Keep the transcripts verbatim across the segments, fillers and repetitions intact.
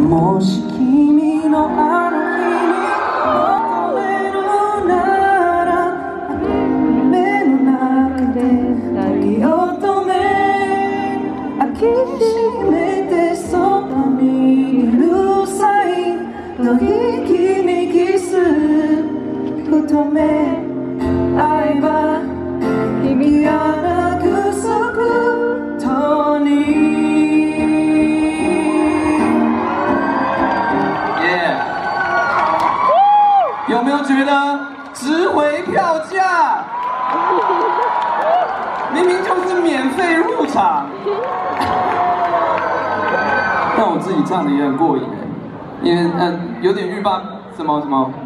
もし君のあの日に求めるなら目の中で息を止め抱きしめてそばにいる際の息にキスふと目合えば君がなくすことに有没有觉得值回票价？明明就是免费入场，但我自己唱的也很过瘾哎，因为嗯、呃、有点欲罢什么什么。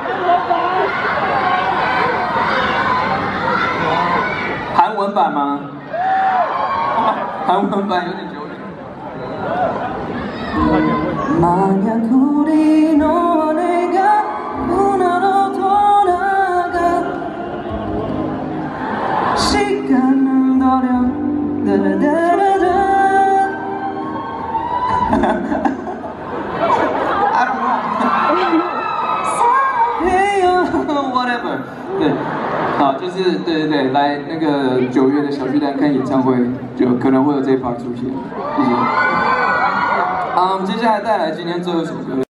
韩文版吗？韩文版有点久远。시간은 어려 다다다다 I don't know whatever 对，好，就是对对对，来那个九月的小巨蛋看演唱会，就可能会有这一 part 出现，谢谢。好，我们接下来带来今天最后一首歌。